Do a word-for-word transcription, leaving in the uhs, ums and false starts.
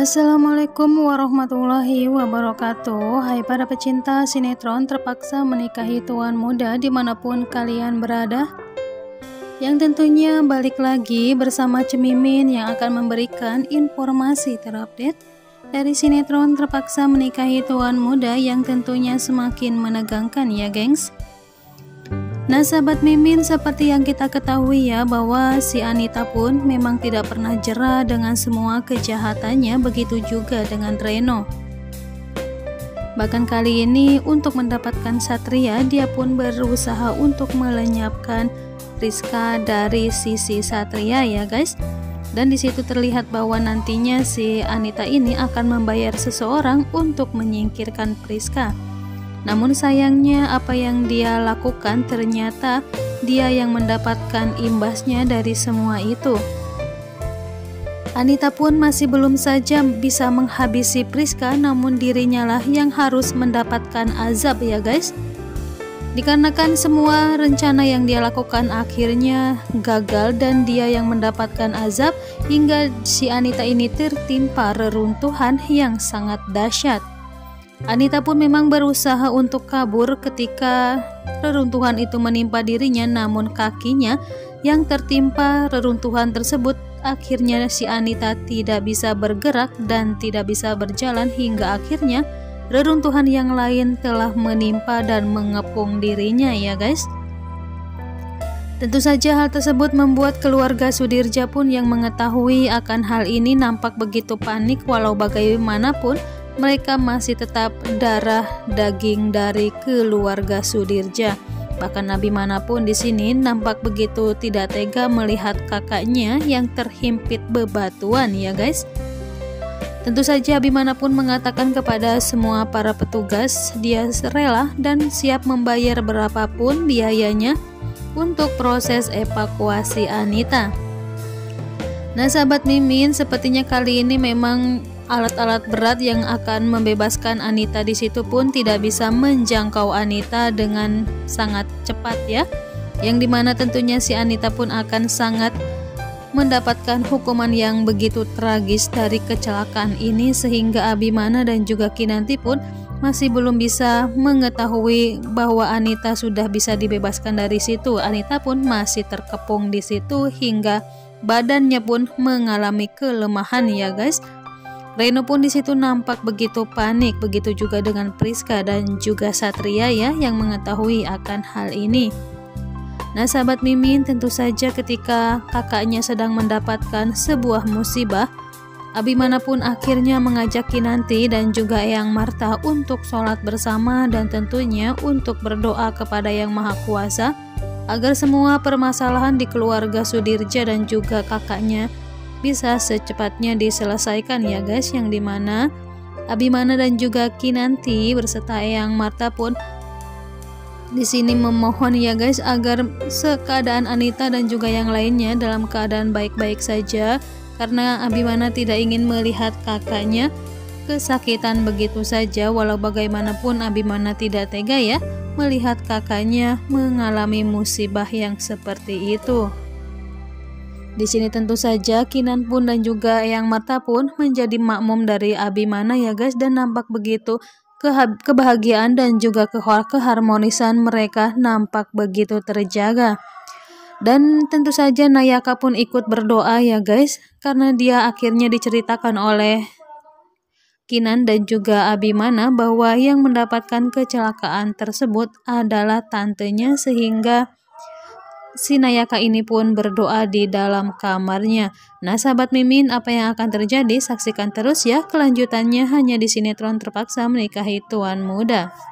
Assalamualaikum warahmatullahi wabarakatuh. Hai para pecinta sinetron Terpaksa Menikahi Tuan Muda dimanapun kalian berada, yang tentunya balik lagi bersama Cemimin yang akan memberikan informasi terupdate dari sinetron Terpaksa Menikahi Tuan Muda yang tentunya semakin menegangkan ya gengs. Nah sahabat Mimin, seperti yang kita ketahui ya, bahwa si Anita pun memang tidak pernah jera dengan semua kejahatannya, begitu juga dengan Reno. Bahkan kali ini untuk mendapatkan Satria, dia pun berusaha untuk melenyapkan Rizka dari sisi Satria ya guys. Dan disitu terlihat bahwa nantinya si Anita ini akan membayar seseorang untuk menyingkirkan Rizka. Namun sayangnya apa yang dia lakukan ternyata dia yang mendapatkan imbasnya dari semua itu. Anita pun masih belum saja bisa menghabisi Priska, namun dirinya lah yang harus mendapatkan azab ya guys. Dikarenakan semua rencana yang dia lakukan akhirnya gagal dan dia yang mendapatkan azab hingga si Anita ini tertimpa reruntuhan yang sangat dahsyat. Anita pun memang berusaha untuk kabur ketika reruntuhan itu menimpa dirinya, namun kakinya yang tertimpa reruntuhan tersebut akhirnya si Anita tidak bisa bergerak dan tidak bisa berjalan hingga akhirnya reruntuhan yang lain telah menimpa dan mengepung dirinya ya guys. Tentu saja hal tersebut membuat keluarga Sudirja pun yang mengetahui akan hal ini nampak begitu panik, walau bagaimanapun mereka masih tetap darah daging dari keluarga Sudirja. Bahkan Abimana pun di sini nampak begitu tidak tega melihat kakaknya yang terhimpit bebatuan ya guys. Tentu saja Abimana pun mengatakan kepada semua para petugas dia rela dan siap membayar berapapun biayanya untuk proses evakuasi Anita. Nah sahabat Mimin, sepertinya kali ini memang alat-alat berat yang akan membebaskan Anita di situ pun tidak bisa menjangkau Anita dengan sangat cepat ya. Yang dimana tentunya si Anita pun akan sangat mendapatkan hukuman yang begitu tragis dari kecelakaan ini, sehingga Abimana dan juga Kinanti pun masih belum bisa mengetahui bahwa Anita sudah bisa dibebaskan dari situ. Anita pun masih terkepung di situ hingga badannya pun mengalami kelemahan ya guys. Reno pun di situ nampak begitu panik, begitu juga dengan Priska dan juga Satria ya yang mengetahui akan hal ini. Nah sahabat Mimin, tentu saja ketika kakaknya sedang mendapatkan sebuah musibah, Abimana pun akhirnya mengajak Kinanti dan juga Eyang Marta untuk sholat bersama dan tentunya untuk berdoa kepada Yang Maha Kuasa agar semua permasalahan di keluarga Sudirja dan juga kakaknya bisa secepatnya diselesaikan ya guys, yang dimana Abimana dan juga Kinanti berserta Eyang Marta pun di sini memohon ya guys agar keadaan Anita dan juga yang lainnya dalam keadaan baik-baik saja, karena Abimana tidak ingin melihat kakaknya kesakitan begitu saja. Walau bagaimanapun Abimana tidak tega ya melihat kakaknya mengalami musibah yang seperti itu. Di sini tentu saja Kinan pun dan juga Eyang Marta pun menjadi makmum dari Abimana ya guys, dan nampak begitu kebahagiaan dan juga keharmonisan mereka nampak begitu terjaga. Dan tentu saja Nayaka pun ikut berdoa ya guys, karena dia akhirnya diceritakan oleh Kinan dan juga Abimana bahwa yang mendapatkan kecelakaan tersebut adalah tantenya, sehingga si Nayaka ini pun berdoa di dalam kamarnya. Nah sahabat Mimin, apa yang akan terjadi saksikan terus ya kelanjutannya hanya di sinetron Terpaksa Menikahi Tuan Muda.